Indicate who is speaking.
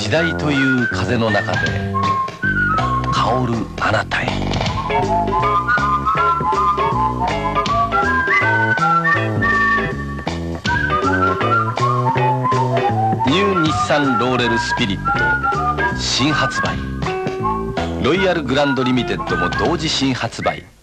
Speaker 1: 時代という風の中で香るあなたへ。ニュー日産ローレルスピリット新発売。ロイヤルグランドリミテッドも同時新発売。